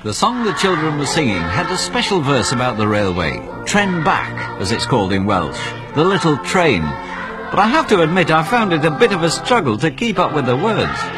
The song the children were singing had a special verse about the railway, Tren Bach, as it's called in Welsh, the little train. But I have to admit I found it a bit of a struggle to keep up with the words.